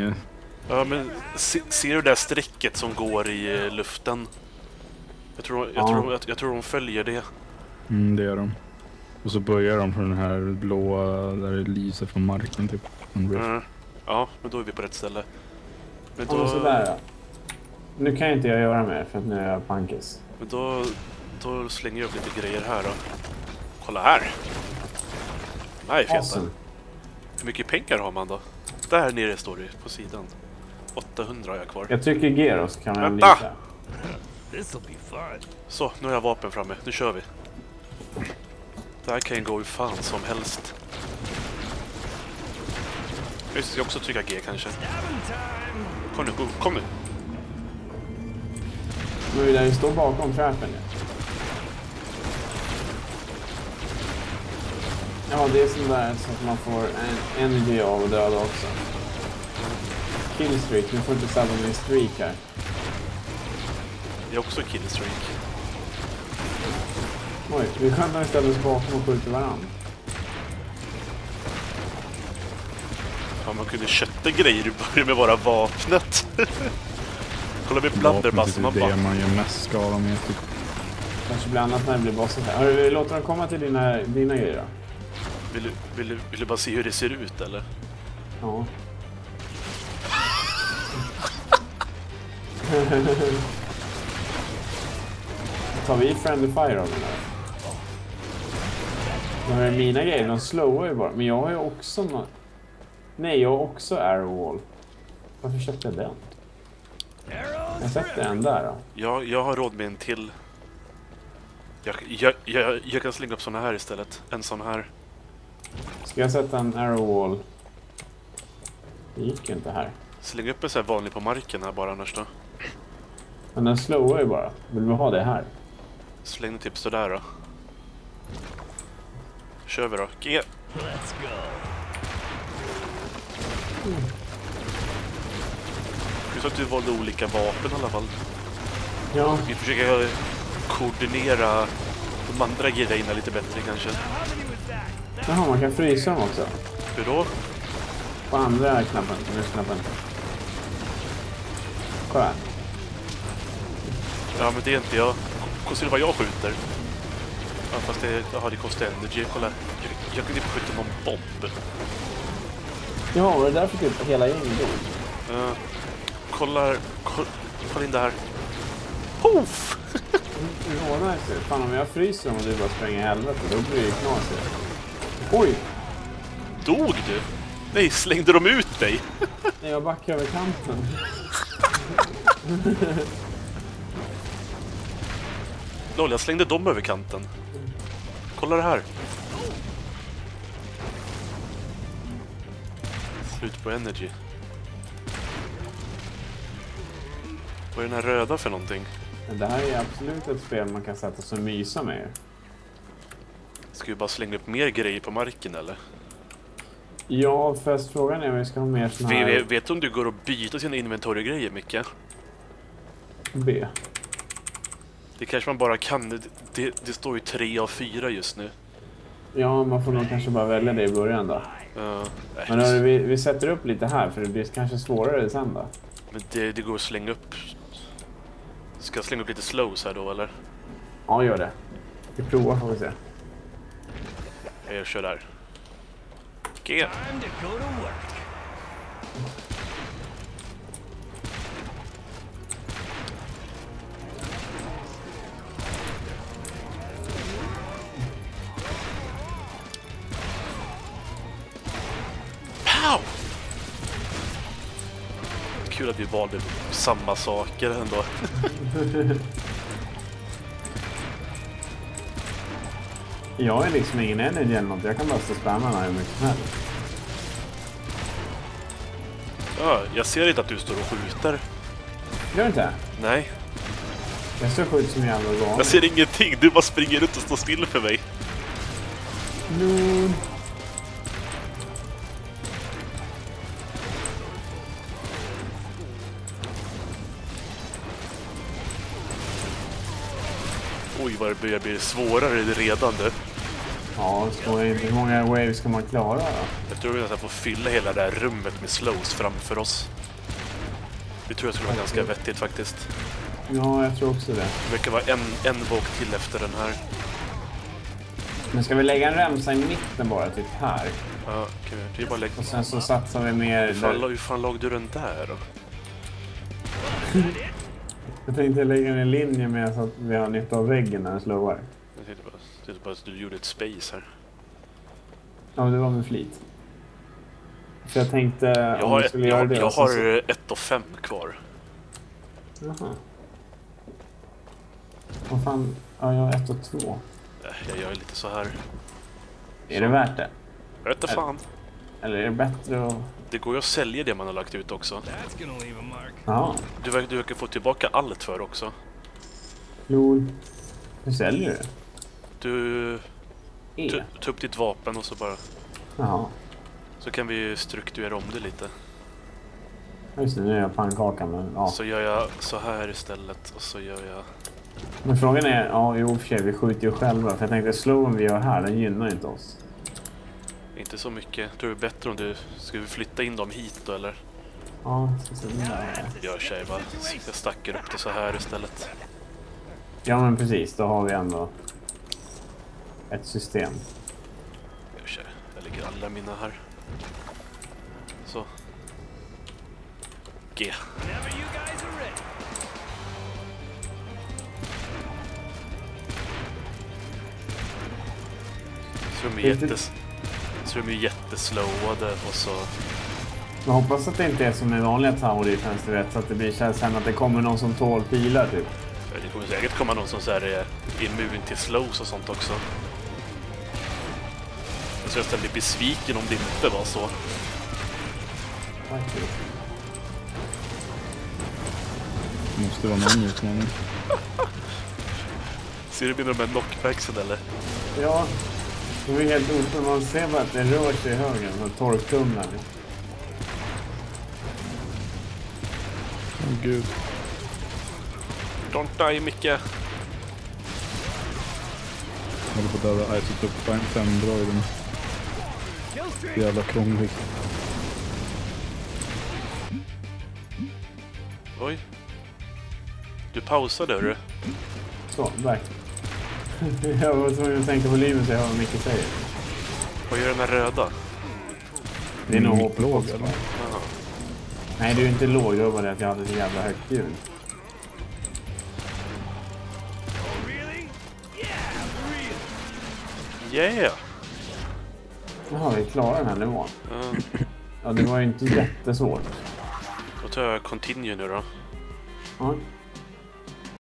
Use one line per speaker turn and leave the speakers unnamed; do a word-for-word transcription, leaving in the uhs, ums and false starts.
länge.
Ja, men se, ser du det där strecket som går i luften? Jag tror, jag,
Ja.
tror, jag, jag tror de följer det.
Mm, det gör de. Och så börjar de från den här blåa där det lyser från marken typ.
Mm. Ja, men då är vi på rätt ställe. Men
Då...
då,
sådär, ja. Nu kan inte jag göra mer för att nu är jag pankis.
men då, då slänger jag upp lite grejer här då. Kolla här! De här är feta.
Awesome.
Hur mycket pengar har man då? Där nere står det på sidan. åttahundra har jag kvar.
Jag trycker G då så kan man
Vänta!
lita.
Så, nu har jag vapen framme. Nu kör vi. Det här kan ju gå hur fan som helst. Jag ska också trycka G kanske. Kom nu, kom nu.
Nu är det står bakom trappen. Ja. Ja, det är sån där så att man får en energy av och döda också. Killstreak, nu får inte ställa min streak här.
Det är också killstreak.
Oj, vi kan istället bakom och skjuta varandra.
Ja, man kunde kötta grejer i början med bara vapnet. Kolla med blunderbuss.
Man det är det man gör mest skada med typ.
Kanske blir annat när det blir bossen här. Hörru, låter dem komma till dina, dina grejer då?
Vill du, vill, du, vill du bara se hur det ser ut eller?
Ja. Tar vi friendly fire av den här? De här mina grejer, de slowar ju bara. Men jag har ju också något... Nej, jag har också arrow wall. Varför köpte jag den? Jag sätter den där då.
Jag, jag har råd med en till. Jag, jag, jag, jag kan slänga upp såna här istället. En sån här.
Ska jag sätta en arrow wall? Det gick ju inte här.
Släng upp en sån här vanlig på marken här bara annars då.
Men den slowar ju bara. Vill vi ha det här?
Släng typ sådär då. Kör vi då. G.
Let's go.
Mm. Så att du valde olika vapen i alla fall.
Ja.
Vi försöker koordinera de andra grejerna lite bättre kanske.
Jaha, man kan frysa dem också.
Hur då?
På andra knappen, knappen. Kolla här.
Ja, men det är inte jag. Kostar det vad jag skjuter? Ja, fast det, jaha, det kostar energy. Kolla, jag, jag kan inte skjuta någon bomb.
Ja, och det är därför typ hela gänget dog.
Uh, kolla, kolla, kolla in det här. Poof!
Ja, nice. Fan, om jag fryser dem och du bara springer i helvete, då blir det ju knasigt. Oj!
Dog du? Nej, slängde de ut dig?
Nej, jag backar över kanten.
Lol, jag slängde dem över kanten. Kolla det här. Slut på energy. Vad är den här röda för någonting?
Det här är absolut ett spel man kan sätta sig och mysa med.
Ska vi bara slänga upp mer grejer på marken eller?
Ja, fast frågan är om vi ska ha mer sån här...
Vet, vet du om du går och byter sina inventory-grejer, Micke?
B.
Det kanske man bara kan. Det, det, det står ju tre av fyra just nu.
Ja, man får nog kanske bara välja det i början då.
Uh,
Men hörru, vi, vi sätter upp lite här för det blir kanske svårare sen då.
Men det, det går att slänga upp. Ska jag slänga upp lite slows här då, eller?
Ja, gör det. Vi provar får vi se.
Jag kör där. G.
Time to go to work.
Pow! Kul att vi valde samma saker ändå.
Jag är liksom ingen energy eller något. Jag kan bara stå spammarna hur mycket som helst.
Ja, jag ser inte att du står och skjuter.
Gör du inte?
Nej,
Jag står skjut som jävla vanligt.
jag ser ingenting. Du bara springer runt och står still för mig.
No.
Oj, vad det börjar bli svårare redan det.
Ja, så inte hur många waves ska man klara då?
Jag tror vi nästan får fylla hela det här rummet med slows framför oss. Det tror jag skulle vara ganska vettigt faktiskt.
Ja, jag tror också det.
Det verkar vara en, en våg till efter den här.
Men ska vi lägga en remsa i mitten bara, typ här?
Ja, okej. Det är bara lägga...
Och sen så satsar vi mer...
Hur fan, hur fan låg du den där då?
Jag tänkte lägga den i linje med så att vi har nytta av väggen när den slowar.
Jag tänkte bara, det är bara att du gjorde ett space här.
Ja, det var med flit. För jag tänkte...
Jag
om
har,
vi
ett,
skulle
jag,
göra det,
jag
så-
har ett och fem kvar.
Jaha. Vad fan? Ja, jag har ett och två.
Jag gör lite så här.
Är det värt det?
Jag vet inte fan.
Eller är det bättre att...
Det går ju att sälja det man har lagt ut också.
That's gonna leave a mark.
Ja.
Du, verkar- du kan få tillbaka allt för också.
Lol. Hur säljer du det?
Du
E?
ta ta upp ditt vapen och så bara...
Jaha.
Så kan vi strukturera om det lite.
Just det, nu är jag pannkakan, men ja.
Så gör jag så här istället och så gör jag...
Men frågan är, ja, i och för sig, vi skjuter ju själva. För jag tänkte, slowen vi gör här, den gynnar inte oss.
Inte så mycket. Jag tror det är bättre om du... Ska vi flytta in dem hit då eller?
Ja, så ser det där.
Gör tjej bara. Jag stackar upp det så här istället.
Ja, men precis. Då har vi ändå ett system.
Gör tjej. Jag lägger alla mina här. Så. G.
Whenever you guys are ready.
Så de är jättes... Så de är jätteslowade och så...
Jag hoppas att det inte är som med vanliga Tower Defense, du vet, så att det blir känns sen att det kommer någon som tål pilar, typ.
Det kommer säkert komma någon som så här är immun till slows och sånt också. Jag tror jag blir besviken om det inte var så.
Faktiskt.
Måste vara någon utmaning.
Ser du med de här knockbacksen eller?
Ja, det är helt otroligt. Man ser bara att det rör sig i höger, som torktumlar.
Åh oh, gud.
Don't die, Micke.
Jag håller på att döda Isotope fem-droiden. Jävla krångligt.
Oj. Du pausade, hörru.
Så, verkligen. Jag var tvungen att sänka volymen så jag hör vad Micke säger.
Vad gör den här röda?
Det är nog
Mm,
hopp låg,
låg,
eller?
Aha.
Nej, det är ju inte låg. Det var bara det att jag hade så jävla högt ljud.
Oh, really? Yeah, really.
Yeah!
Jaha, vi klarar den här nivån.
Uh,
Ja, det var ju inte jättesvårt.
då tar jag continue nu då.
Ja.